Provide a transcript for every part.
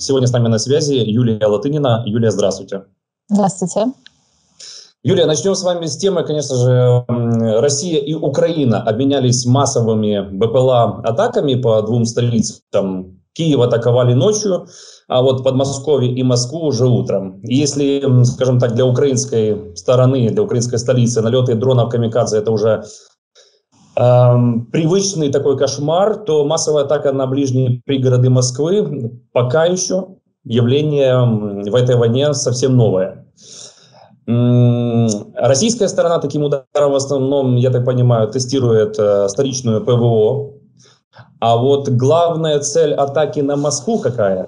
Сегодня с нами на связи Юлия Латынина. Юлия, здравствуйте. Здравствуйте. Юлия, начнем с вами с темы, конечно же, Россия и Украина обменялись массовыми БПЛА-атаками по двум столицам. Киев атаковали ночью, а вот Подмосковье и Москву уже утром. И если, скажем так, для украинской стороны, для украинской столицы налеты дронов камикадзе это уже привычный такой кошмар, то массовая атака на ближние пригороды Москвы пока еще явление в этой войне совсем новое. Российская сторона таким ударом в основном, я так понимаю, тестирует столичную ПВО. А вот главная цель атаки на Москву какая?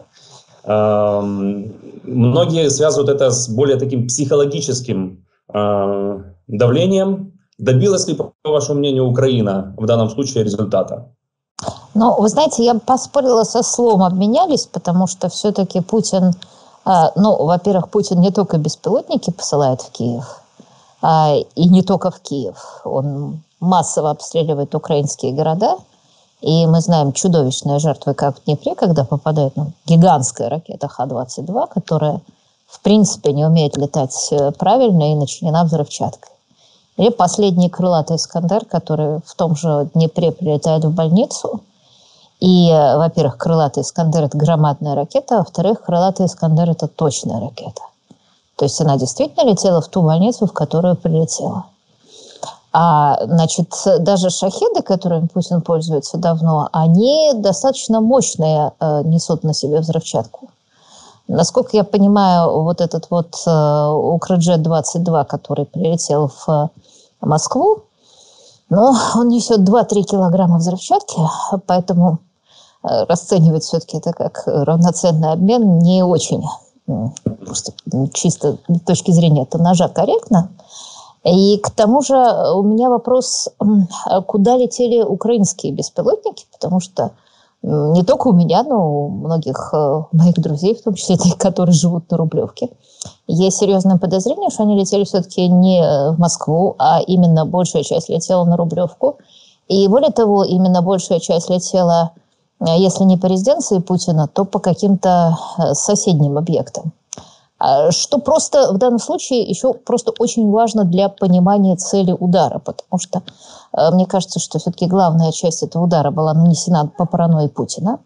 Многие связывают это с более таким психологическим давлением. Добилась ли, по вашему мнению, Украина в данном случае результата? Ну, вы знаете, я бы поспорила со словом «обменялись», потому что все-таки Путин, во-первых, Путин не только беспилотники посылает в Киев, и не только в Киев. Он массово обстреливает украинские города, и мы знаем чудовищные жертвы, как в Днепре, когда попадает гигантская ракета Х-22, которая, в принципе, не умеет летать правильно и начинена взрывчаткой. Или последний крылатый «Искандер», который в том же Днепре прилетает в больницу. И, во-первых, крылатый «Искандер» – это громадная ракета, а во-вторых, крылатый «Искандер» – это точная ракета. То есть она действительно летела в ту больницу, в которую прилетела. Даже шахеды, которыми Путин пользуется давно, они достаточно мощные, несут на себе взрывчатку. Насколько я понимаю, вот этот Укрджет-22, который прилетел в Москву, он несет 2-3 килограмма взрывчатки, поэтому расценивать все-таки это как равноценный обмен не очень, просто чисто с точки зрения ножа корректно. И к тому же у меня вопрос, куда летели украинские беспилотники, потому что не только у меня, но у многих моих друзей, в том числе тех, которые живут на Рублевке, есть серьезное подозрение, что они летели все-таки не в Москву, а именно большая часть летела на Рублевку. И более того, именно большая часть летела, если не по резиденции Путина, то по каким-то соседним объектам. Что просто в данном случае еще просто очень важно для понимания цели удара, потому что мне кажется, что все-таки главная часть этого удара была нанесена по паранойи Путина.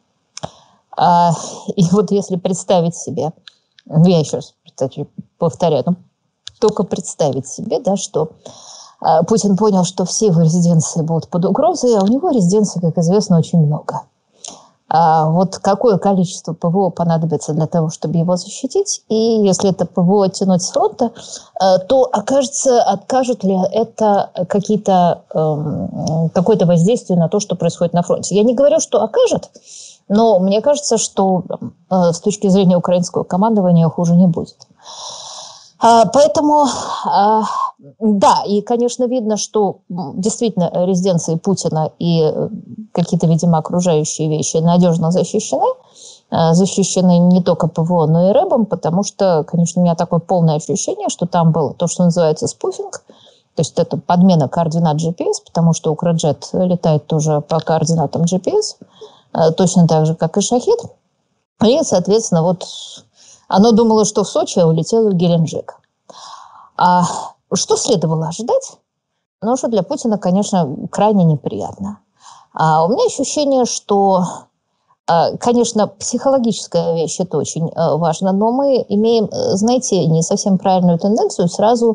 И вот если представить себе, я еще раз, кстати, повторяю, только представить себе, что Путин понял, что все его резиденции будут под угрозой, а у него резиденций, как известно, очень много. Вот какое количество ПВО понадобится для того, чтобы его защитить, и если это ПВО тянуть с фронта, то откажет ли это какое-то воздействие на то, что происходит на фронте. Я не говорю, что окажет, но мне кажется, что с точки зрения украинского командования хуже не будет. Поэтому, да, и, конечно, видно, что действительно резиденции Путина и какие-то, видимо, окружающие вещи надежно защищены. Защищены не только ПВО, но и РЭБом, потому что, конечно, у меня такое полное ощущение, что там было то, что называется спуфинг, то есть это подмена координат GPS, потому что Укрджет летает тоже по координатам GPS, точно так же, как и Шахед. И, соответственно, оно думало, что в Сочи, а улетело в Геленджик. А что следовало ожидать? Что для Путина, конечно, крайне неприятно. У меня ощущение, что, конечно, психологическая вещь – это очень важно, но мы имеем, знаете, не совсем правильную тенденцию сразу…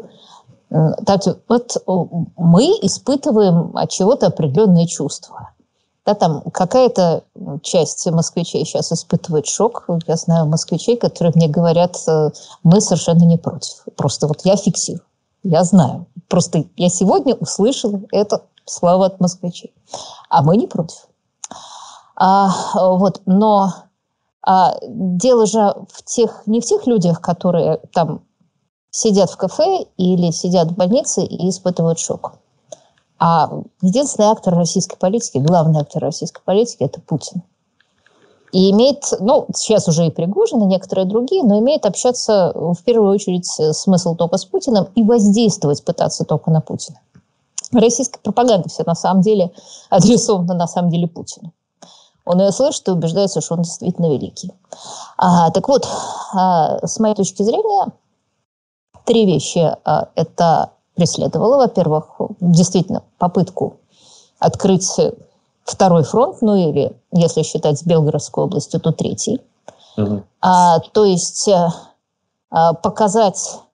мы испытываем от чего-то определенные чувства. Да, там какая-то часть москвичей сейчас испытывает шок. Я знаю москвичей, которые мне говорят, мы совершенно не против. Просто я фиксирую, я знаю. Просто я сегодня услышала это слова от москвичей. А мы не против. Но дело же не в тех людях, которые там сидят в кафе или сидят в больнице и испытывают шок. А единственный актор российской политики, главный актор российской политики – это Путин. И имеет, сейчас уже и Пригожин, и некоторые другие, но имеет общаться в первую очередь смысл только с Путиным и воздействовать пытаться только на Путина. Российская пропаганда вся на самом деле адресована на самом деле Путину. Он ее слышит и убеждается, что он действительно великий. Так вот, с моей точки зрения, 3 вещи это преследовало. Во-первых, действительно, попытку открыть второй фронт, ну или, если считать с Белгородской областью, то 3-й. То есть показать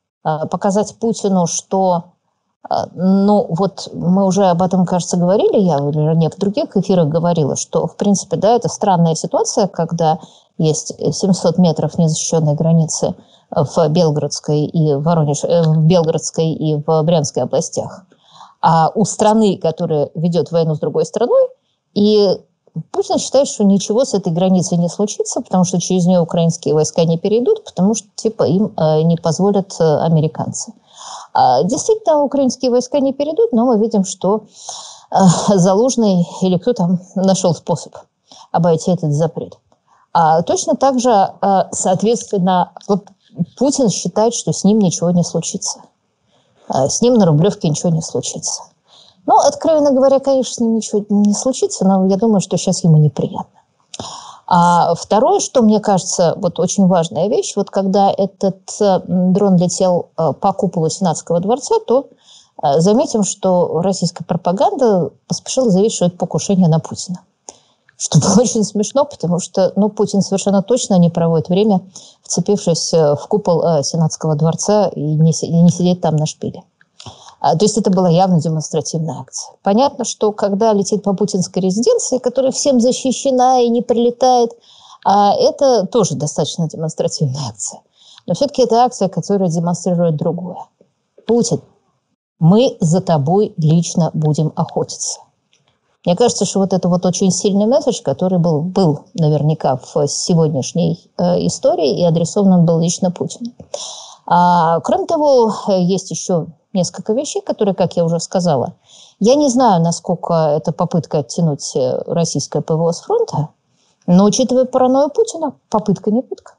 Путину, что, ну вот мы уже об этом, кажется, говорили, я в других эфирах говорила, что, в принципе, да, это странная ситуация, когда есть 700 метров незащищенной границы в Белгородской и в Белгородской и в Брянской областях, а у страны, которая ведет войну с другой страной, и Путин считает, что ничего с этой границей не случится, потому что через нее украинские войска не перейдут, потому что типа им не позволят американцы. Действительно, украинские войска не перейдут, но мы видим, что Залужный или кто там нашел способ обойти этот запрет. Точно так же, соответственно, вот Путин считает, что с ним ничего не случится. С ним на Рублевке ничего не случится. Ну, откровенно говоря, конечно, с ним ничего не случится, но я думаю, что сейчас ему неприятно. Второе, что мне кажется, вот очень важная вещь, вот когда этот дрон летел по куполу Сенатского дворца, то заметим, что российская пропаганда поспешила заявить, что это покушение на Путина. Что было очень смешно, потому что Путин совершенно точно не проводит время, вцепившись в купол Сенатского дворца и не сидеть там на шпиле. То есть это была явно демонстративная акция. Понятно, что когда летит по путинской резиденции, которая всем защищена и не прилетает, это тоже достаточно демонстративная акция. Но все-таки это акция, которая демонстрирует другое. Путин, мы за тобой лично будем охотиться. Мне кажется, что вот это вот очень сильный месседж, который был наверняка в сегодняшней истории, и адресован он был лично Путину. Кроме того, есть еще несколько вещей, которые, как я уже сказала, я не знаю, насколько это попытка оттянуть российское ПВО с фронта, но, учитывая паранойю Путина, попытка не пытка.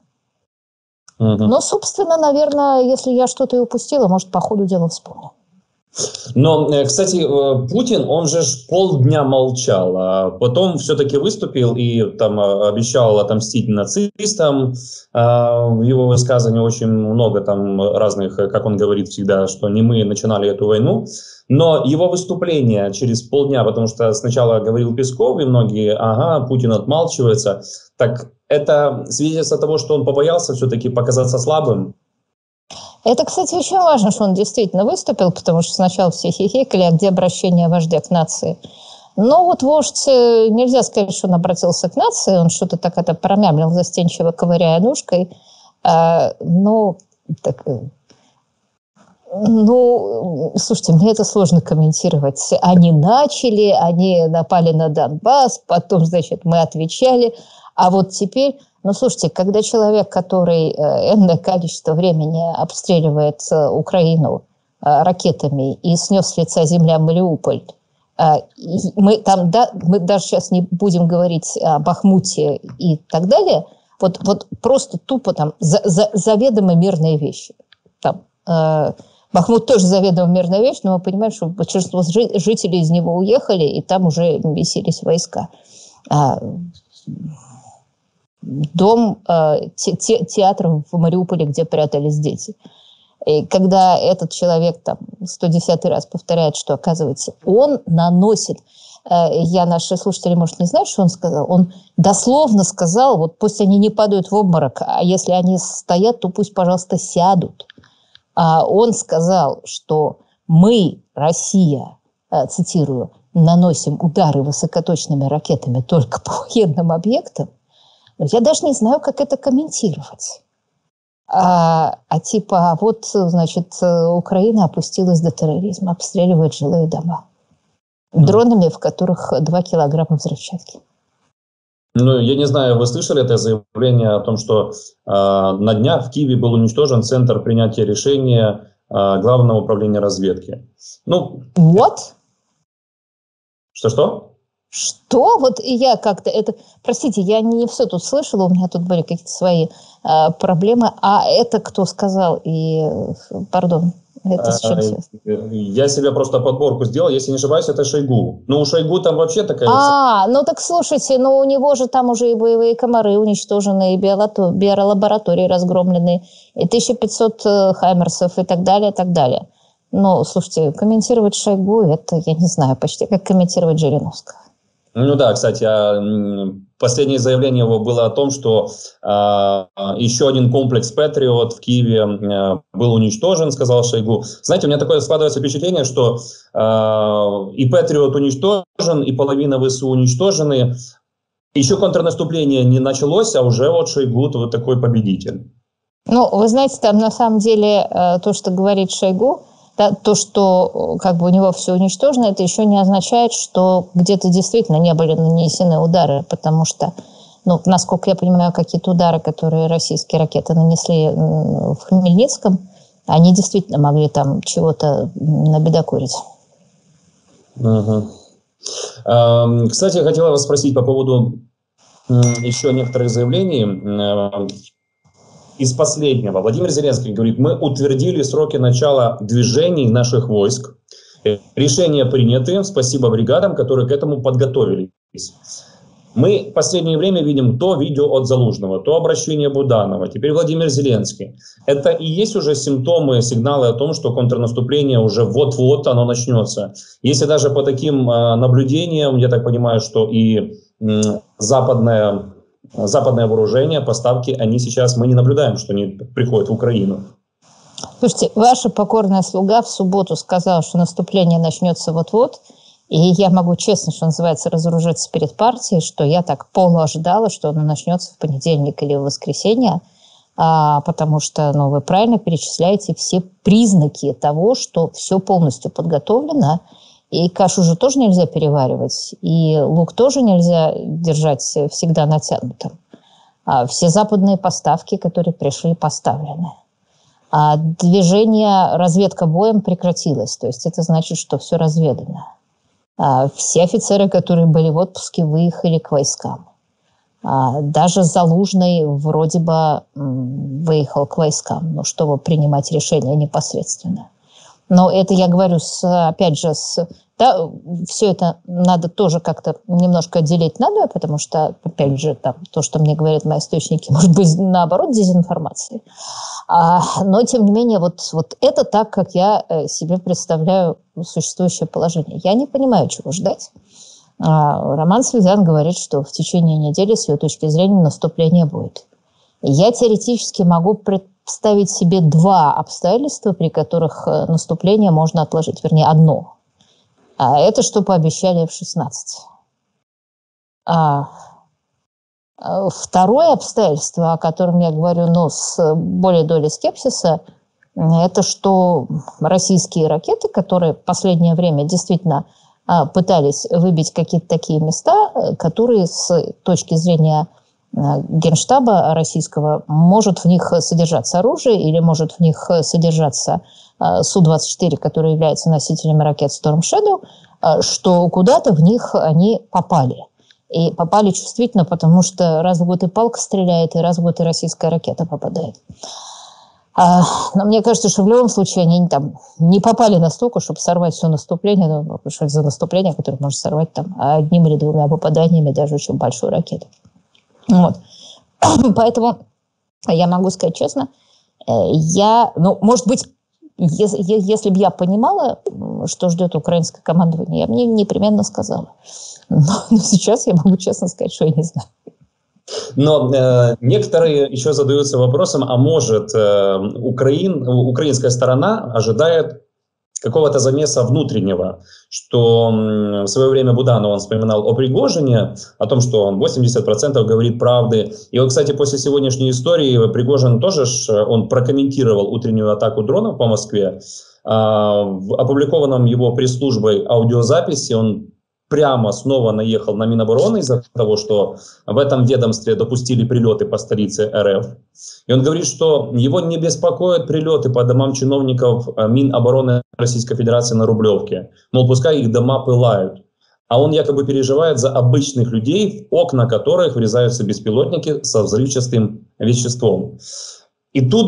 Но, собственно, наверное, если я что-то и упустила, может, по ходу дела вспомню. Но, кстати, Путин, он же полдня молчал, а потом все-таки выступил и там обещал отомстить нацистам. В его высказывании очень много там разных, как он говорит всегда, что не мы начинали эту войну. Но его выступление через полдня, потому что сначала говорил Песков, и многие, Путин отмалчивается. Так это свидетельство того, что он побоялся все-таки показаться слабым. Это, кстати, очень важно, что он действительно выступил, потому что сначала все хихикали, а где обращение вождя к нации? Но вот вождь, нельзя сказать, что он обратился к нации, он что-то так это промямлил, застенчиво ковыряя ножкой. Слушайте, мне это сложно комментировать. Они начали, они напали на Донбасс, потом, значит, мы отвечали, а вот теперь... слушайте, когда человек, который энное количество времени обстреливает Украину ракетами и снес с лица земля Мариуполь, мы даже сейчас не будем говорить о Бахмуте и так далее, вот просто тупо там заведомо мирные вещи. Бахмут тоже заведомо мирная вещь, но мы понимаем, что большинство жителей из него уехали, и там уже бесились войска. Дом, театр в Мариуполе, где прятались дети. И когда этот человек там 110-й раз повторяет, что, оказывается, он наносит... Наши слушатели, может, не знают, что он сказал. Он дословно сказал, вот пусть они не падают в обморок, а если они стоят, то пусть, пожалуйста, сядут. Он сказал, что мы, Россия, цитирую, наносим удары высокоточными ракетами только по военным объектам. Я даже не знаю, как это комментировать. Значит, Украина опустилась до терроризма, обстреливает жилые дома дронами, в которых 2 килограмма взрывчатки. Я не знаю, вы слышали это заявление о том, что на днях в Киеве был уничтожен центр принятия решения Главного управления разведки. Вот. Что? Что? Вот я как-то это... Простите, я не все тут слышала, у меня тут были какие-то свои проблемы. А это кто сказал? И, пардон, Это с чем связано? Я себе просто подборку сделал, если не ошибаюсь, это Шойгу. Ну, у Шойгу там вообще такая... Ну так слушайте, ну у него же там уже и боевые комары уничтожены, и биолаборатории разгромлены, и 1500 хаймерсов и так далее, и так далее. Ну, слушайте, комментировать Шойгу, это, я не знаю, почти как комментировать Жириновского. Ну да, кстати, последнее заявление его было о том, что еще один комплекс Патриот в Киеве был уничтожен, сказал Шойгу. Знаете, у меня такое складывается впечатление, что и Патриот уничтожен, и половина ВСУ уничтожены. Еще контрнаступление не началось, а уже вот Шойгу вот такой победитель. Ну, вы знаете, там на самом деле то, что говорит Шойгу, да, то, что как бы у него все уничтожено, это еще не означает, что где-то действительно не были нанесены удары, потому что, ну, насколько я понимаю, какие-то удары, которые российские ракеты нанесли в Хмельницком, они действительно могли там чего-то набедокурить. Угу. Кстати, я хотела вас спросить по поводу еще некоторых заявлений. Из последнего. Владимир Зеленский говорит, мы утвердили сроки начала движений наших войск. Решения приняты. Спасибо бригадам, которые к этому подготовились. Мы в последнее время видим то видео от Залужного, то обращение Буданова, теперь Владимир Зеленский. Это и есть уже симптомы, сигналы о том, что контрнаступление уже вот-вот оно начнется. Если даже по таким наблюдениям, я так понимаю, что и западное вооружение, поставки, они сейчас, мы не наблюдаем, что они приходят в Украину. Слушайте, ваша покорная слуга в субботу сказала, что наступление начнется вот-вот, и я могу честно, что называется, разоружиться перед партией, что я так полуожидала, что оно начнется в понедельник или в воскресенье, потому что, ну, вы правильно перечисляете все признаки того, что все полностью подготовлено. И кашу же тоже нельзя переваривать, и лук тоже нельзя держать всегда натянутым. Все западные поставки, которые пришли, поставлены. Движение, разведка боем прекратилась, то есть это значит, что все разведано. Все офицеры, которые были в отпуске, выехали к войскам. Даже Залужный вроде бы выехал к войскам, но чтобы принимать решения непосредственно. Но это я говорю, опять же, да, все это надо тоже как-то немножко отделить надо, потому что, опять же, там, то, что мне говорят мои источники, может быть, наоборот, дезинформацией. Но, тем не менее, вот это так, как я себе представляю существующее положение. Я не понимаю, чего ждать. Роман Слезян говорит, что в течение недели, с ее точки зрения, наступление будет. Я теоретически могу представить себе два обстоятельства, при которых наступление можно отложить. Вернее, одно. Это что пообещали F-16. Второе обстоятельство, о котором я говорю, но с более долей скепсиса, это что российские ракеты, которые в последнее время действительно пытались выбить какие-то такие места, которые с точки зрения Генштаба российского может в них содержаться оружие или может в них содержаться Су-24, который является носителем ракет Storm Shadow, что куда-то в них они попали. И попали чувствительно, потому что раз в год и палка стреляет, и раз в год и российская ракета попадает. Но мне кажется, что в любом случае они там не попали настолько, чтобы сорвать все наступление, ну, что это за наступление, которое может сорвать там одним или двумя попаданиями даже очень большую ракету. Вот. Поэтому я могу сказать честно, может быть, если бы я понимала, что ждет украинское командование, я бы непременно сказала. Но сейчас я могу честно сказать, что я не знаю. Но некоторые еще задаются вопросом, а может украинская сторона ожидает какого-то замеса внутреннего, что в свое время Буданов, он вспоминал о Пригожине, о том, что он 80% говорит правды. И вот, кстати, после сегодняшней истории Пригожин тоже, он прокомментировал утреннюю атаку дронов по Москве. В опубликованном его пресс-службой аудиозаписи он прямо снова наехал на Минобороны из-за того, что в этом ведомстве допустили прилеты по столице РФ. И он говорит, что его не беспокоят прилеты по домам чиновников Минобороны Российской Федерации на Рублевке. Мол, пускай их дома пылают. А он якобы переживает за обычных людей, в окна которых врезаются беспилотники со взрывчатым веществом. И тут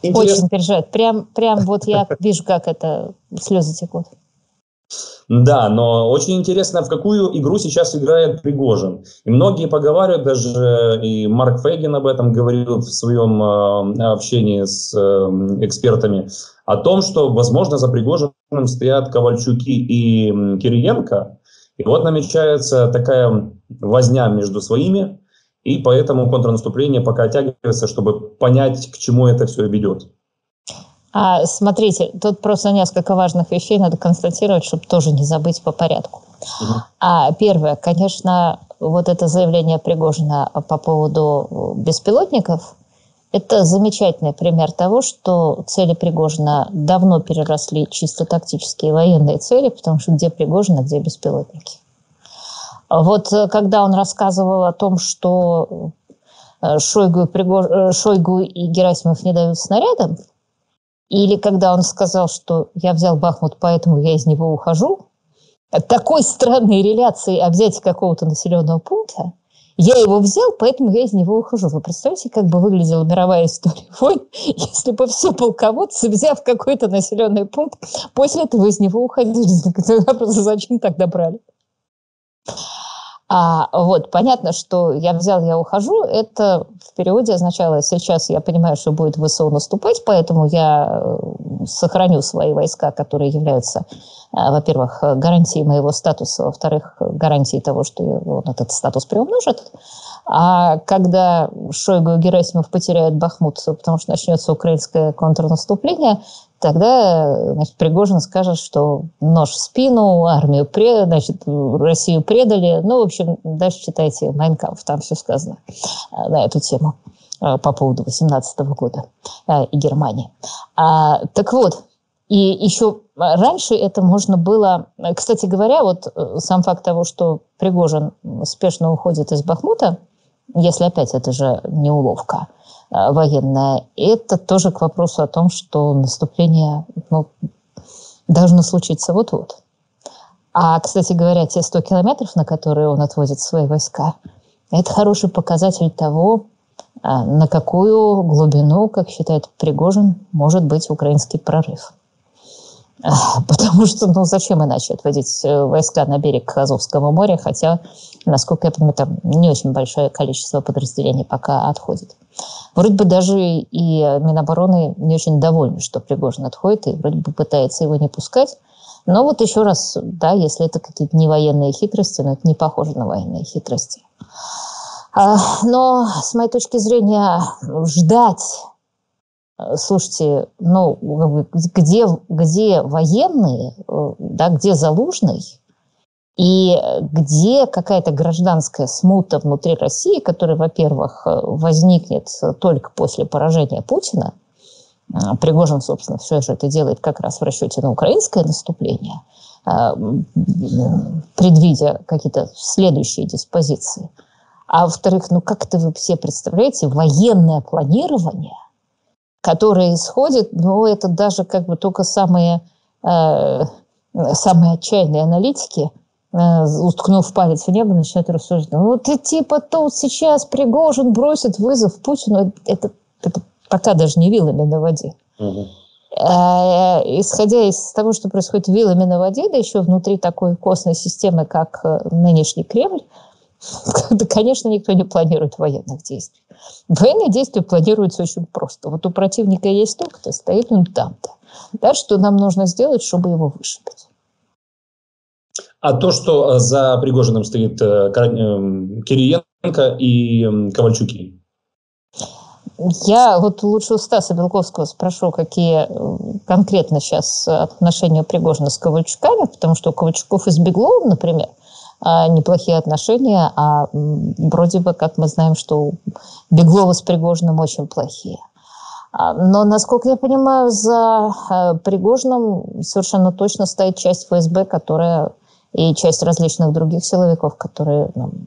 Очень переживает. Прям вот я вижу, как это слезы текут. Да, но очень интересно, в какую игру сейчас играет Пригожин. И многие поговаривают, даже и Марк Фейгин об этом говорил в своем общении с экспертами, о том, что, возможно, за Пригожиным стоят Ковальчуки и Кириенко. И вот намечается такая возня между своими, и поэтому контрнаступление пока оттягивается, чтобы понять, к чему это все ведет. Смотрите, тут просто несколько важных вещей надо констатировать, чтобы тоже не забыть по порядку. Первое, конечно, вот это заявление Пригожина по поводу беспилотников, это замечательный пример того, что цели Пригожина давно переросли чисто тактические военные цели, потому что где Пригожин, а где беспилотники. Вот когда он рассказывал о том, что Шойгу и Герасимов не дают снарядам, или когда он сказал, что я взял Бахмут, поэтому я из него ухожу, такой странной реляции о взятии какого-то населенного пункта, я его взял, поэтому я из него ухожу. Вы представляете, как бы выглядела мировая история войн, если бы все полководцы, взяв какой-то населенный пункт, после этого из него уходили. Просто зачем тогда брали? Вот, понятно, что я взял, я ухожу, это в переводе означало, сейчас я понимаю, что будет ВСУ наступать, поэтому я сохраню свои войска, которые являются, во-первых, гарантией моего статуса, во-вторых, гарантией того, что он этот статус приумножит. А когда Шойгу и Герасимов потеряют Бахмут, потому что начнется украинское контрнаступление, тогда, значит, Пригожин скажет, что нож в спину, армию Россию предали. Ну, в общем, дальше читайте «Майн кампф», там все сказано на эту тему по поводу 18 года и Германии. Так вот, и еще раньше это можно было... Кстати говоря, вот сам факт того, что Пригожин спешно уходит из Бахмута, если опять это же не уловка военная, это тоже к вопросу о том, что наступление должно случиться вот-вот. Кстати говоря, те 100 километров, на которые он отводит свои войска, это хороший показатель того, на какую глубину, как считает Пригожин, может быть украинский прорыв. Потому что, зачем иначе отводить войска на берег Азовского моря, хотя, насколько я понимаю, там не очень большое количество подразделений пока отходит. Вроде бы даже и Минобороны не очень довольны, что Пригожин отходит, и вроде бы пытается его не пускать. Но вот еще раз, да, если это какие-то не военные хитрости, но это не похоже на военные хитрости. Но, с моей точки зрения, ждать... Слушайте, где военные, да, где Залужный, и где какая-то гражданская смута внутри России, которая, во-первых, возникнет только после поражения Путина. Prigozhin, собственно, все же это делает как раз в расчете на украинское наступление, предвидя какие-то следующие диспозиции. А во-вторых, как это вы все представляете, военное планирование, которые исходят, это даже только самые отчаянные аналитики, уткнув палец в небо, начинают рассуждать. Тут сейчас Пригожин бросит вызов Путину. Это пока даже не вилами на воде. Исходя из того, что происходит вилами на воде, да еще внутри такой костной системы, как нынешний Кремль, да, конечно, никто не планирует военных действий. Военные действия планируются очень просто. Вот у противника есть то-то, стоит он там-то. Да, что нам нужно сделать, чтобы его вышибить? А то, что за Пригожиным стоит Кириенко и Ковальчуки? Я лучше у Стаса Белковского спрошу, какие конкретно сейчас отношения Пригожина с Ковальчуками, потому что у Ковальчуков и с Бегловым, например, неплохие отношения, а вроде бы, как мы знаем, что у Беглова с Пригожиным очень плохие. Но, насколько я понимаю, за Пригожиным совершенно точно стоит часть ФСБ, и часть различных других силовиков, которые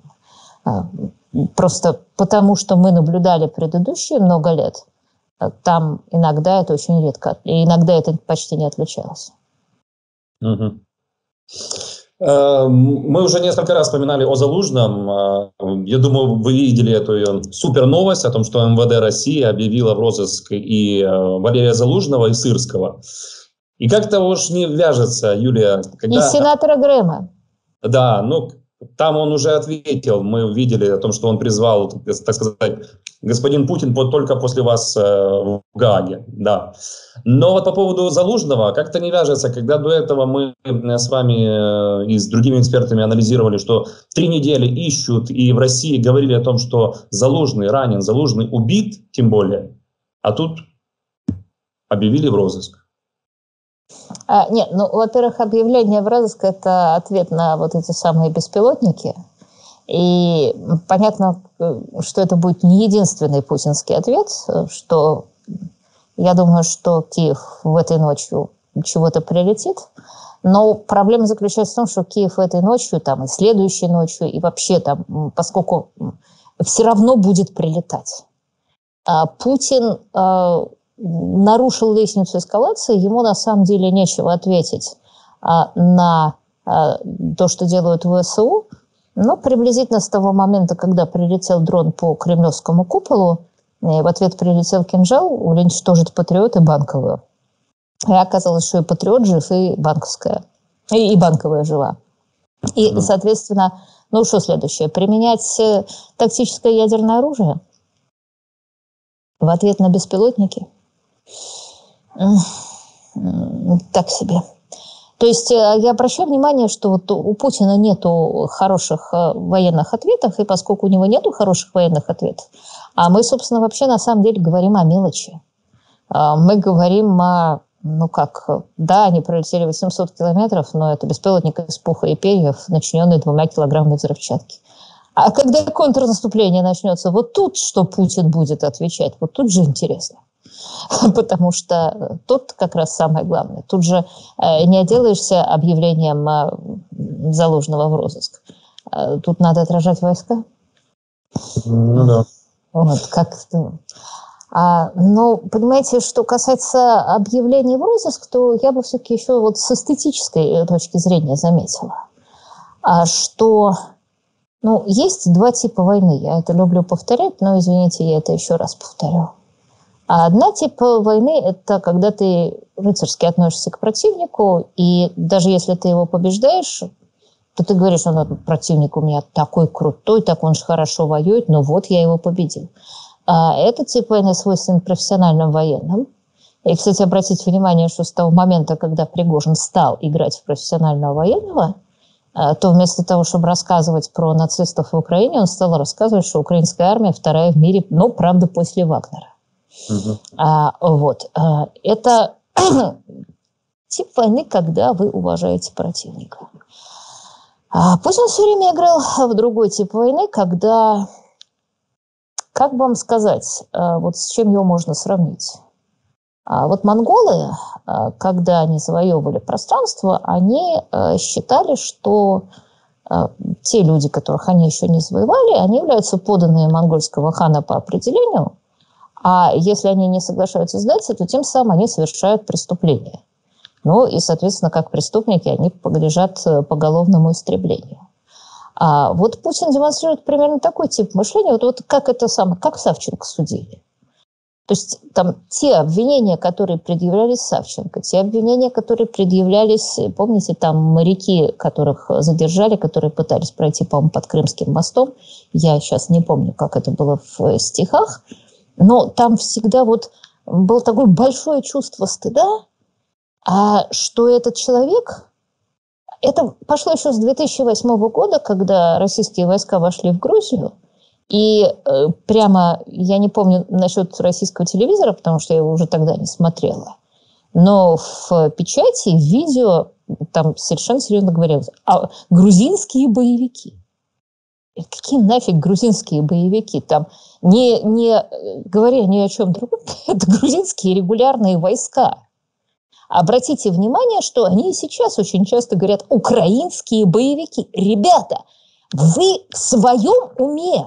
просто потому, что мы наблюдали предыдущие много лет, там иногда это очень редко, и иногда это почти не отличалось. Угу. Мы уже несколько раз вспоминали о Залужном. Я думаю, вы видели эту супер новость о том, что МВД России объявила в розыск и Валерия Залужного, и Сырского. И как-то уж не вяжется, Юлия. И сенатора Грэма. Да, ну там он уже ответил. Мы видели о том, что он призвал, так сказать, господин Путин только после вас в Гааге. Да. Но вот по поводу Залужного как-то не вяжется, когда до этого мы с вами и с другими экспертами анализировали, что 3 недели ищут, и в России говорили о том, что Залужный ранен, Залужный убит, тем более, а тут объявили в розыск. Нет, ну, во-первых, объявление в розыск – это ответ на вот эти самые беспилотники. И понятно, что это будет не единственный путинский ответ, что я думаю, что Киев в этой ночью чего-то прилетит. Но проблема заключается в том, что Киев этой ночью, там, и следующей ночью, и вообще там, поскольку все равно будет прилетать. Путин нарушил лестницу эскалации, ему на самом деле нечего ответить на то, что делают ВСУ. Но приблизительно с того момента, когда прилетел дрон по Кремлевскому куполу, и в ответ прилетел кинжал, уничтожить Патриот и Банковую. И оказалось, что и Патриот жив, и банковская, и Банковая жива. И, соответственно, ну что следующее? Применять тактическое ядерное оружие в ответ на беспилотники? Так себе. То есть я обращаю внимание, что вот у Путина нету хороших военных ответов, и поскольку у него нету хороших военных ответов, а мы, собственно, вообще на самом деле говорим о мелочи. Мы говорим о, да, они пролетели 800 километров, но это беспилотник из пуха и перьев, начиненный 2 килограммами взрывчатки. А когда контрнаступление начнется, вот тут что Путин будет отвечать, вот тут же интересно. Потому что тут как раз самое главное. Тут же не отделаешься объявлением Залужного в розыск. Тут надо отражать войска. Ну да. Вот, но, понимаете, что касается объявлений в розыск, то я бы все-таки еще вот с эстетической точки зрения заметила, что есть 2 типа войны. Я это люблю повторять, но, извините, я это еще раз повторю. Одна типа войны – это когда ты рыцарски относишься к противнику, и даже если ты его побеждаешь, то ты говоришь, противник у меня такой крутой, так он же хорошо воюет, но вот я его победил. А этот тип войны свойственен профессиональным военным. И, кстати, обратите внимание, что с того момента, когда Пригожин стал играть в профессионального военного, то вместо того, чтобы рассказывать про нацистов в Украине, он стал рассказывать, что украинская армия вторая в мире, но, правда, после Вагнера. Это тип войны, когда вы уважаете противника. Путин все время играл в другой тип войны, когда, как бы вам сказать, вот с чем его можно сравнить? Вот монголы, когда они завоевывали пространство, они считали, что те люди, которых они еще не завоевали, они являются подданными монгольского хана по определению. А если они не соглашаются сдаться, то тем самым они совершают преступление. Ну и, соответственно, как преступники, они подлежат поголовному истреблению. Вот Путин демонстрирует примерно такой тип мышления, вот как Савченко судили. То есть там те обвинения, которые предъявлялись Савченко, те обвинения, которые предъявлялись, помните, там моряки, которых задержали, которые пытались пройти, по-моему, под Крымским мостом, я сейчас не помню, как это было в стихах, но там всегда вот было такое большое чувство стыда, что этот человек... Это пошло еще с 2008 года, когда российские войска вошли в Грузию, и прямо, я не помню насчет российского телевизора, потому что я его уже тогда не смотрела, но в печати, в видео там совершенно серьезно говорилось: грузинские боевики. Какие нафиг грузинские боевики? Там не говоря ни о чем другом, это грузинские регулярные войска. Обратите внимание, что они и сейчас очень часто говорят «украинские боевики». Ребята, вы в своем уме?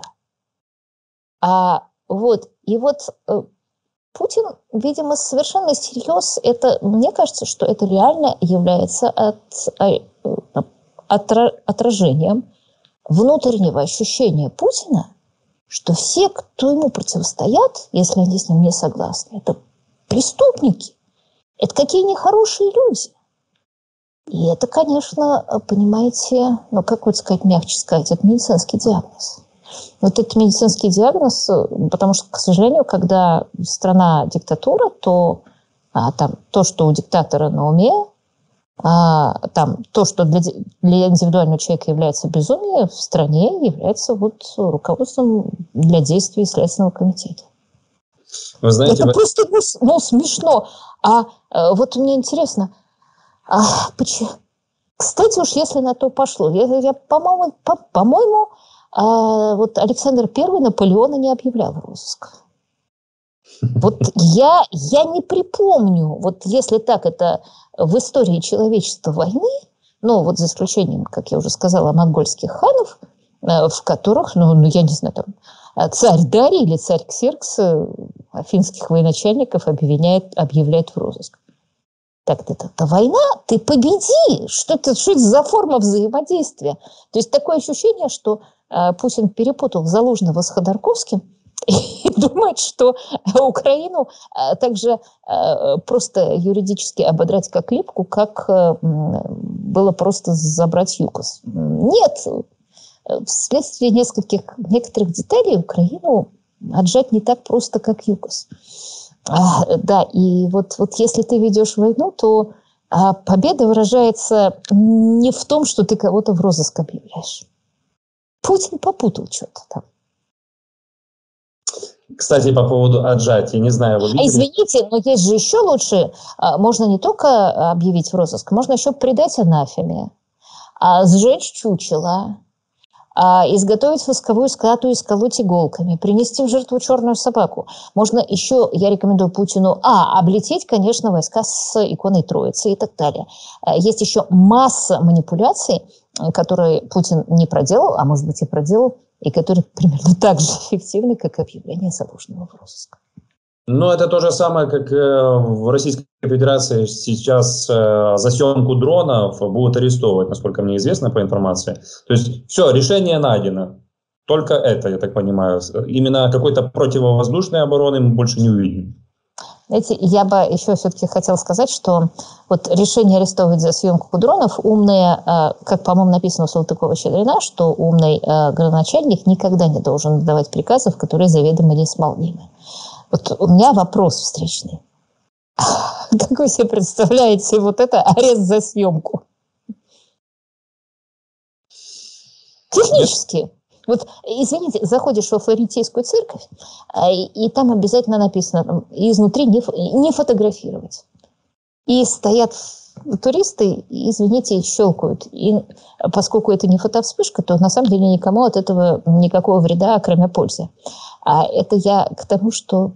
Путин, видимо, совершенно всерьез, мне кажется, что это реально является отражением внутреннего ощущения Путина, что все, кто ему противостоят, если они с ним не согласны, это преступники, это какие нехорошие люди. И это, конечно, понимаете, ну, как вот сказать, мягче сказать, это медицинский диагноз. Вот это медицинский диагноз, потому что, к сожалению, когда страна диктатура, то там то, что у диктатора на уме, там то, что для индивидуального человека является безумием, в стране является вот руководством для действий Следственного комитета. Вы знаете, это просто смешно. Вот мне интересно, почему? Кстати, уж если на то пошло, по-моему, вот Александр I Наполеона не объявлял в розыск. Вот я не припомню, вот если так это в истории человечества войны, ну вот за исключением, как я уже сказала, монгольских ханов, в которых, я не знаю, там царь Дарий или царь Ксеркс афинских военачальников объявляет в розыск. Так, это война, ты победи! Что это за форма взаимодействия? То есть такое ощущение, что Путин перепутал Залужного с Ходорковским и думает, что Украину также просто юридически ободрать как липку, как было просто забрать ЮКОС. Нет, вследствие некоторых деталей Украину отжать не так просто, как ЮКОС. Да, и вот если ты ведешь войну, то победа выражается не в том, что ты кого-то в розыск объявляешь. Путин попутал что-то там. Кстати, по поводу отжатия, не знаю, вы видели? Извините, но есть же еще лучше. Можно не только объявить в розыск, можно еще предать анафеме, сжечь чучело, изготовить восковую статую и сколоть иголками, принести в жертву черную собаку. Можно еще, я рекомендую Путину, облететь, конечно, войска с иконой Троицы и так далее. Есть еще масса манипуляций, которые Путин не проделал, а может быть и проделал, и которые примерно так же эффективны, как объявление Залужного в розыск. Ну, это то же самое, как в Российской Федерации сейчас за съемку дронов будут арестовывать, насколько мне известно по информации. То есть все, решение найдено. Только это, я так понимаю. Именно какой-то противовоздушной обороны мы больше не увидим. Знаете, я бы еще все-таки хотела сказать, что вот решение арестовывать за съемку дронов умные, как, по-моему, написано у Салтыкова-Щедрина, что умный градоначальник никогда не должен давать приказов, которые заведомо неисполнимы. Вот у меня вопрос встречный. Как вы себе представляете вот это арест за съемку? Технически. Вот, извините, заходишь во Флорентийскую церковь, и там обязательно написано изнутри не фотографировать. И стоят туристы, извините, щелкают. И поскольку это не фотовспышка, то на самом деле никому от этого никакого вреда, кроме пользы. А это я к тому, что,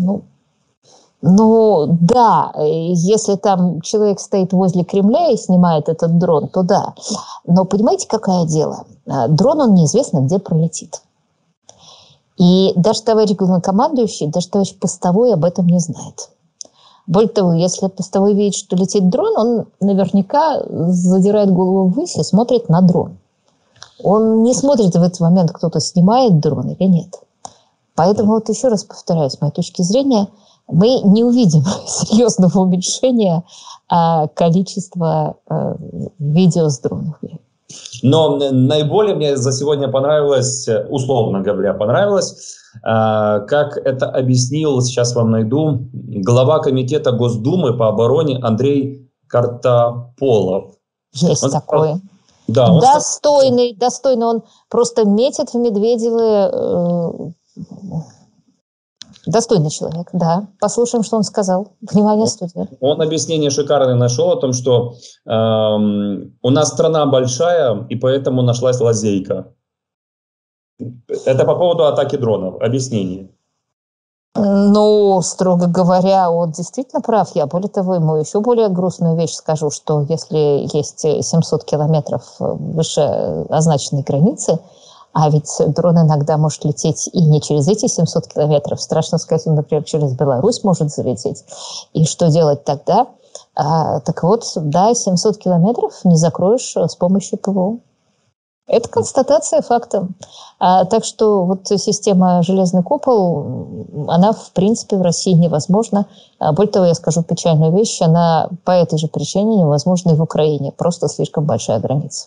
да, если там человек стоит возле Кремля и снимает этот дрон, то да. Но понимаете, какое дело? Дрон, он неизвестно, где пролетит. И даже товарищ главнокомандующий, даже товарищ постовой об этом не знает. Более того, если постовой видит, что летит дрон, он наверняка задирает голову ввысь и смотрит на дрон. Он не смотрит в этот момент, кто-то снимает дрон или нет. Поэтому вот еще раз повторяю, с моей точки зрения, мы не увидим серьезного уменьшения количества видео с дронов. Но наиболее мне за сегодня понравилось, условно говоря, как это объяснил, сейчас вам найду, глава комитета Госдумы по обороне Андрей Картополов. Есть такой. Да, достойный, он просто метит в Медведевы. Достойный человек, да. Послушаем, что он сказал. Внимание, студия. Он объяснение шикарное нашел о том, что у нас страна большая, и поэтому нашлась лазейка. Это по поводу атаки дронов. Объяснение. Ну, строго говоря, он действительно прав. Я, более того, ему еще более грустную вещь скажу, что если есть 700 километров выше означенной границы, а ведь дрон иногда может лететь и не через эти 700 километров. Страшно сказать, он, например, через Беларусь может залететь. И что делать тогда? Так вот, да, 700 километров не закроешь с помощью ПВО. Это констатация факта. Так что вот система «Железный купол», она, в принципе, в России невозможна. Более того, я скажу печальную вещь, она по этой же причине невозможна и в Украине. Просто слишком большая граница.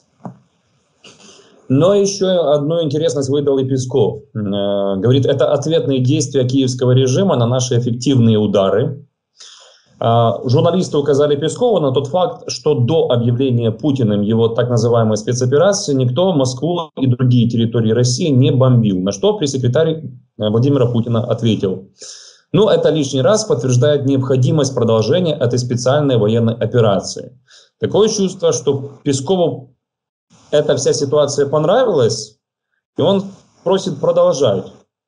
Но еще одну интересность выдал и Песков. Говорит, это ответные действия киевского режима на наши эффективные удары. Журналисты указали Пескову на тот факт, что до объявления Путиным его так называемой спецоперации никто Москву и другие территории России не бомбил. На что пресс-секретарь Владимира Путина ответил: ну, это лишний раз подтверждает необходимость продолжения этой специальной военной операции. Такое чувство, что Пескову эта вся ситуация понравилась, и он просит продолжать.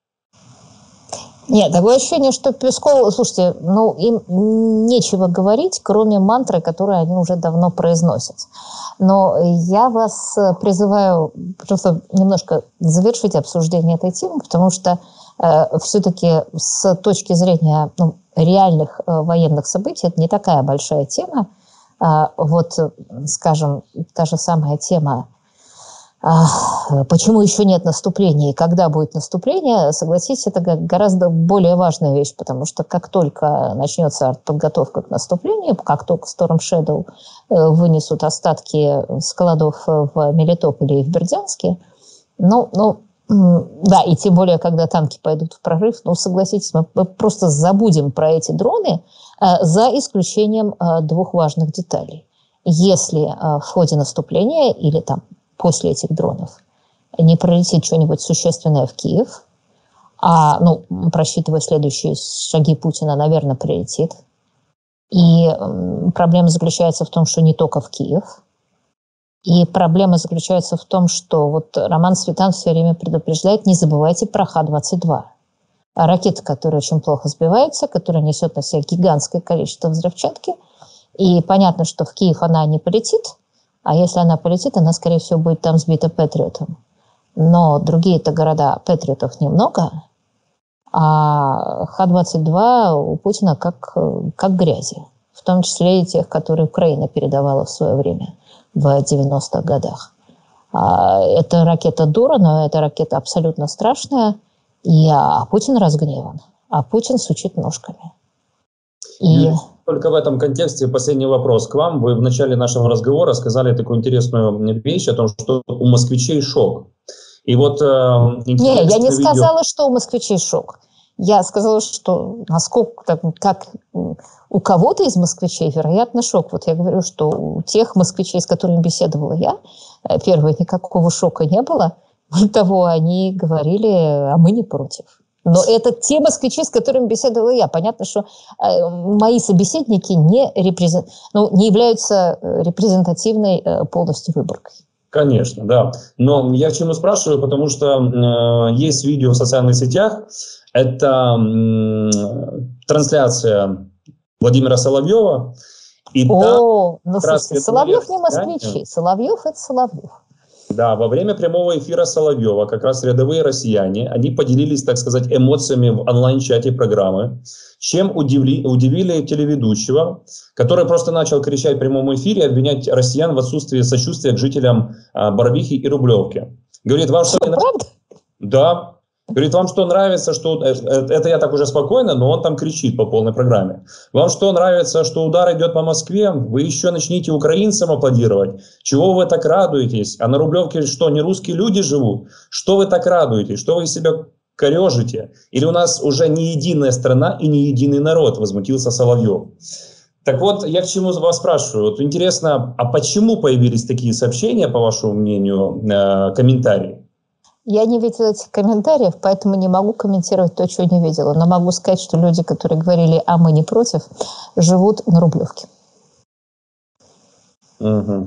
Нет, такое ощущение, что Песков, слушайте, им нечего говорить, кроме мантры, которую они уже давно произносят. Но я вас призываю просто немножко завершить обсуждение этой темы, потому что все-таки с точки зрения реальных военных событий это не такая большая тема. Вот, скажем, та же самая тема, почему еще нет наступления и когда будет наступление, согласитесь, это гораздо более важная вещь, потому что как только начнется подготовка к наступлению, как только Storm Shadow вынесут остатки складов в Мелитополе и в Бердянске, да, и тем более, когда танки пойдут в прорыв, согласитесь, мы просто забудем про эти дроны, за исключением двух важных деталей. Если в ходе наступления или там после этих дронов не пролетит что-нибудь существенное в Киев, просчитывая следующие шаги Путина, наверное, прилетит. И проблема заключается в том, что не только в Киев. И проблема заключается в том, что вот Роман Светан все время предупреждает: не забывайте про Х-22. Ракета, которая очень плохо сбивается, которая несет на себе гигантское количество взрывчатки. И понятно, что в Киев она не полетит, а если она полетит, она, скорее всего, будет там сбита Патриотом. Но другие-то города Патриотов немного, а Х-22 у Путина как грязи. В том числе и тех, которые Украина передавала в свое время, в 90-х годах. Это ракета дура, но это ракета абсолютно страшная. А Путин разгневан, а Путин сучит ножками. Только в этом контексте последний вопрос к вам. Вы в начале нашего разговора сказали такую интересную вещь о том, что у москвичей шок. И вот я не сказала, что у москвичей шок. Я сказала, что насколько, как у кого-то из москвичей, вероятно, шок. Вот я говорю, что у тех москвичей, с которыми беседовала я, первое, никакого шока не было. Более того, они говорили: а мы не против. Но это те москвичи, с которыми беседовала я. Понятно, что мои собеседники не являются репрезентативной полностью выборкой. Конечно, да. Но я к чему спрашиваю, потому что есть видео в социальных сетях. Это трансляция Владимира Соловьева. И слушайте, Соловьев не москвичи. Соловьев – это Соловьев. Да, во время прямого эфира Соловьева как раз рядовые россияне, они поделились, так сказать, эмоциями в онлайн-чате программы, чем удивили телеведущего, который просто начал кричать в прямом эфире, обвинять россиян в отсутствии сочувствия к жителям Боровихи и Рублевки. Говорит, вам что не нравится? Да. Говорит, вам что нравится, что... Это я так уже спокойно, но он там кричит по полной программе. Вам что нравится, что удар идет по Москве? Вы еще начните украинцам аплодировать. Чего вы так радуетесь? А на Рублевке что, не русские люди живут? Что вы так радуетесь? Что вы себя корежите? Или у нас уже не единая страна и не единый народ? Возмутился Соловьев. Так вот, я к чему вас спрашиваю. Вот интересно, а почему появились такие сообщения, по вашему мнению, комментарии? Я не видела этих комментариев, поэтому не могу комментировать то, чего не видела. Но могу сказать, что люди, которые говорили: а мы не против, живут на Рублевке. Угу.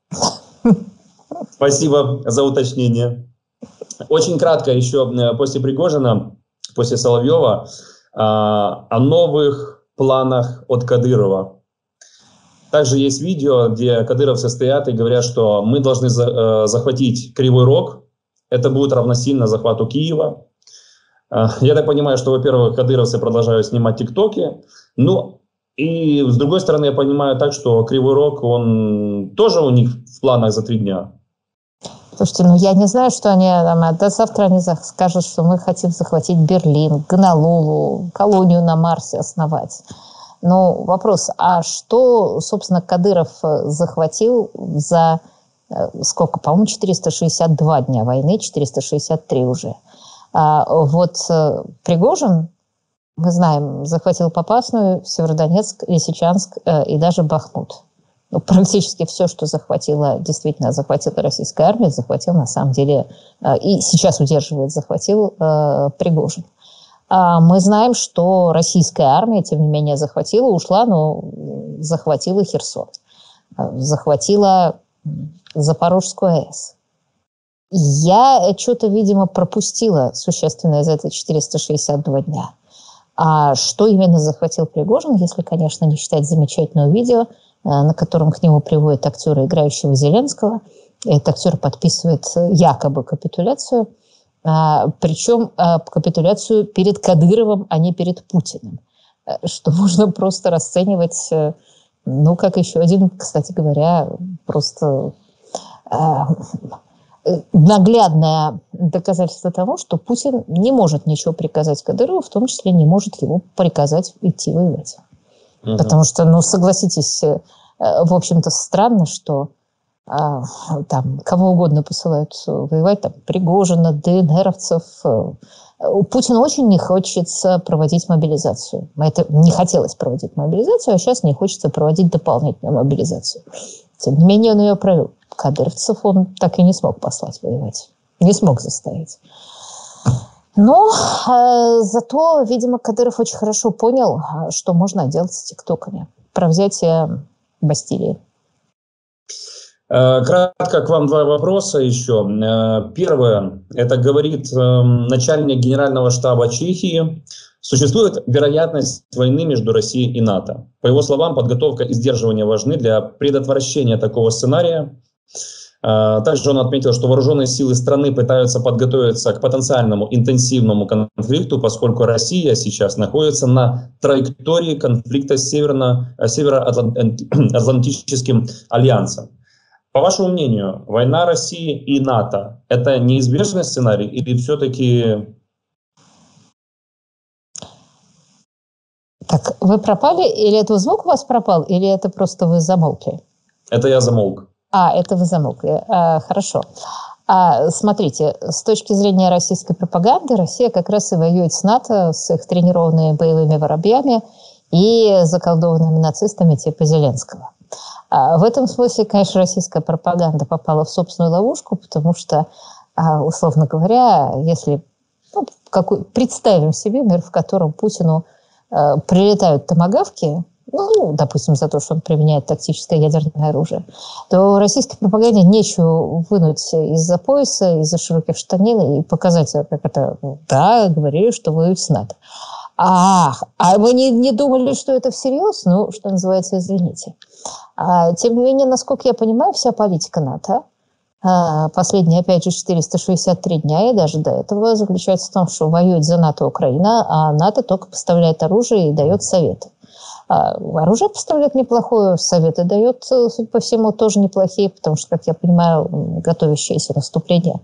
Спасибо за уточнение. Очень кратко еще после Пригожина, после Соловьева, о новых планах от Кадырова. Также есть видео, где кадыровцы стоят и говорят, что мы должны захватить Кривой Рог. Это будет равносильно захвату Киева. Я так понимаю, что, во-первых, кадыровцы продолжают снимать тиктоки. Ну, И с другой стороны, я понимаю так, что Кривой Рог, он тоже у них в планах за 3 дня. Слушайте, ну я не знаю, что они там, до завтра они скажут, что мы хотим захватить Берлин, Гонолулу, колонию на Марсе основать. Но вопрос, а что, собственно, Кадыров захватил за, сколько, по-моему, 462 дня войны, 463 уже. А вот Пригожин, мы знаем, захватил Попасную, Северодонецк, Лисичанск и даже Бахмут. Ну, практически все, что действительно захватила российская армия, захватил на самом деле, и сейчас удерживает, захватил Пригожин. А мы знаем, что российская армия, тем не менее, ушла, но захватила Херсон, захватила Запорожскую АЭС. Я что-то, видимо, пропустила существенно за эти 462 дня. А что именно захватил Пригожин, если, конечно, не считать замечательного видео, на котором к нему приводят актера, играющего Зеленского. Этот актер подписывает якобы капитуляцию, причем капитуляцию перед Кадыровым, а не перед Путиным, что можно просто расценивать, ну, как еще один, кстати говоря, просто наглядное доказательство того, что Путин не может ничего приказать Кадырову, в том числе не может ему приказать идти воевать. Потому что, ну, согласитесь, в общем-то, странно, что там кого угодно посылают воевать, там, Пригожина, ДНРовцев. Путину очень не хочется проводить мобилизацию. Это не хотелось проводить мобилизацию, а сейчас не хочется проводить дополнительную мобилизацию. Тем не менее, он ее провел. Кадыровцев он так и не смог послать воевать. Не смог заставить. Но зато, видимо, Кадыров очень хорошо понял, что можно делать с тиктоками. Про взятие Бастилии. Кратко к вам 2 вопроса еще. Первое. Это говорит начальник Генерального штаба Чехии. Существует вероятность войны между Россией и НАТО. По его словам, подготовка и сдерживание важны для предотвращения такого сценария. Также он отметил, что вооруженные силы страны пытаются подготовиться к потенциальному интенсивному конфликту, поскольку Россия сейчас находится на траектории конфликта с Североатлантическим альянсом. По вашему мнению, война России и НАТО – это неизбежный сценарий или все-таки… Так, вы пропали? Или это звук у вас пропал? Или это просто вы замолкли? Это я замолк. Это вы замолкли. Хорошо. Смотрите, с точки зрения российской пропаганды, Россия как раз и воюет с НАТО, с их тренированными боевыми воробьями и заколдованными нацистами типа Зеленского. В этом смысле, конечно, российская пропаганда попала в собственную ловушку, потому что, условно говоря, если представим себе мир, в котором Путину прилетают томагавки, ну, допустим, за то, что он применяет тактическое ядерное оружие, то российской пропаганде нечего вынуть из-за пояса, из-за широких штанин и показать, как это, да, говорили, что воюют с НАТО. А мы не думали, что это всерьез? Ну, что называется, извините. Тем не менее, насколько я понимаю, вся политика НАТО, последние, опять же, 463 дня и даже до этого, заключается в том, что воюет за НАТО Украина, а НАТО только поставляет оружие и дает советы. Оружие поставляет неплохое, советы дает, судя по всему, тоже неплохие, потому что, как я понимаю, готовящееся наступление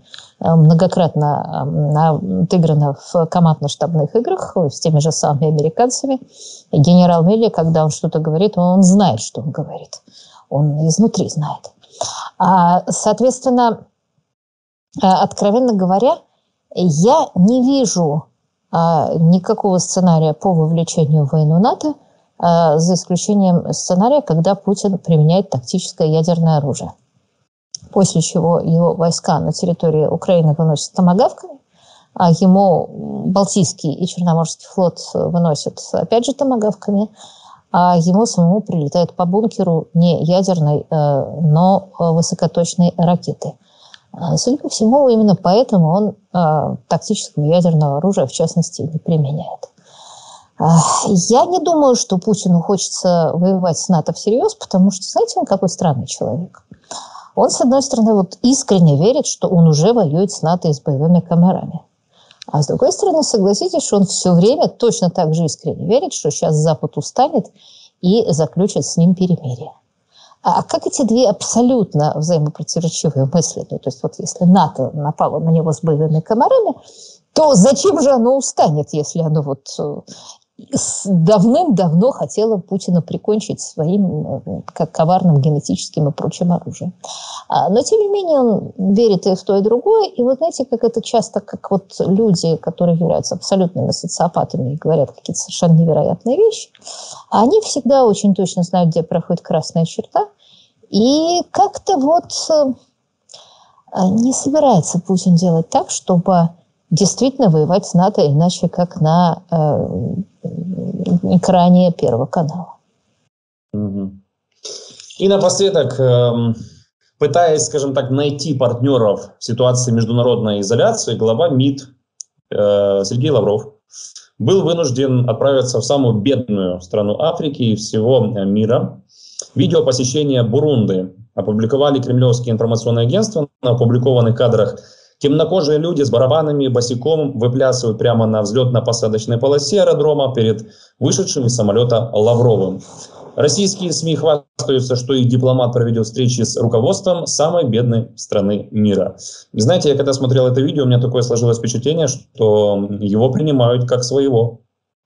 многократно отыграно в командно-штабных играх с теми же самыми американцами. И генерал Милли, когда он что-то говорит, он знает, что он говорит. Он изнутри знает. Соответственно, откровенно говоря, я не вижу никакого сценария по вовлечению в войну НАТО, за исключением сценария, когда Путин применяет тактическое ядерное оружие. После чего его войска на территории Украины выносят томагавками, а ему Балтийский и Черноморский флот выносят опять же томагавками, а ему самому прилетает по бункеру не ядерной, но высокоточной ракеты. Судя по всему, именно поэтому он тактического ядерного оружия, в частности, не применяет. Я не думаю, что Путину хочется воевать с НАТО всерьез, потому что, знаете, он какой странный человек. Он, с одной стороны, вот искренне верит, что он уже воюет с НАТО и с боевыми комарами. А с другой стороны, согласитесь, что он все время точно так же искренне верит, что сейчас Запад устанет и заключат с ним перемирие. А как эти две абсолютно взаимопротиворечивые мысли? Ну, то есть вот если НАТО напало на него с боевыми комарами, то зачем же оно устанет, если оно вот давным-давно хотело Путина прикончить своим как коварным генетическим и прочим оружием. Но, тем не менее, он верит и в то, и в другое. И вот знаете, как это часто, как вот люди, которые являются абсолютными социопатами и говорят какие-то совершенно невероятные вещи, они всегда очень точно знают, где проходит красная черта. И как-то вот не собирается Путин делать так, чтобы действительно воевать с НАТО, иначе как на экране Первого канала. И напоследок, пытаясь, скажем так, найти партнеров в ситуации международной изоляции, глава МИД Сергей Лавров был вынужден отправиться в самую бедную страну Африки и всего мира. Видео посещения Бурунди опубликовали кремлевские информационные агентства. На опубликованных кадрах темнокожие люди с барабанами босиком выплясывают прямо на взлетно-посадочной полосе аэродрома перед вышедшим из самолета Лавровым. Российские СМИ хвастаются, что их дипломат проведет встречи с руководством самой бедной страны мира. И знаете, я когда смотрел это видео, у меня такое сложилось впечатление, что его принимают как своего.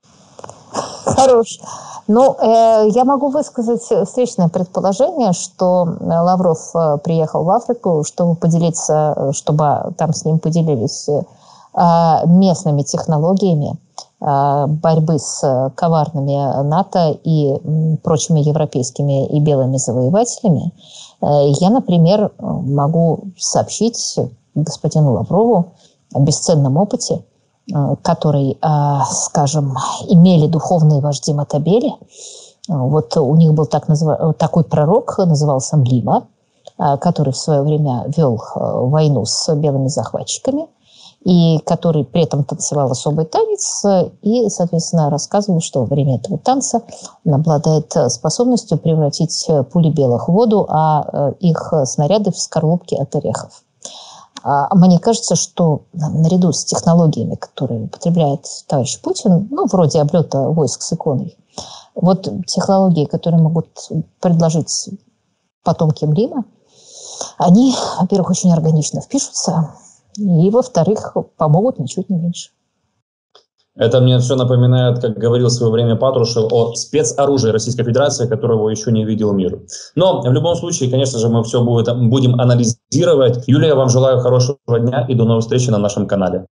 Хорош. Ну, я могу высказать встречное предположение, что Лавров приехал в Африку, чтобы поделиться, чтобы там с ним поделились местными технологиями борьбы с коварными НАТО и прочими европейскими и белыми завоевателями. Я, например, могу сообщить господину Лаврову о бесценном опыте, который, скажем, имели духовные вожди Матабели. Вот у них был такой пророк, назывался Млима, который в свое время вел войну с белыми захватчиками, и который при этом танцевал особый танец, и, соответственно, рассказывал, что во время этого танца он обладает способностью превратить пули белых в воду, а их снаряды в скорлупки от орехов. Мне кажется, что наряду с технологиями, которые употребляет товарищ Путин, ну, вроде облета войск с иконой, вот технологии, которые могут предложить потомки Млима, они, во-первых, очень органично впишутся, и, во-вторых, помогут ничуть не меньше. Это мне все напоминает, как говорил в свое время Патрушев, о спецоружии Российской Федерации, которого еще не видел мир. Но в любом случае, конечно же, мы все будем анализировать. Юлия, я вам желаю хорошего дня и до новых встреч на нашем канале.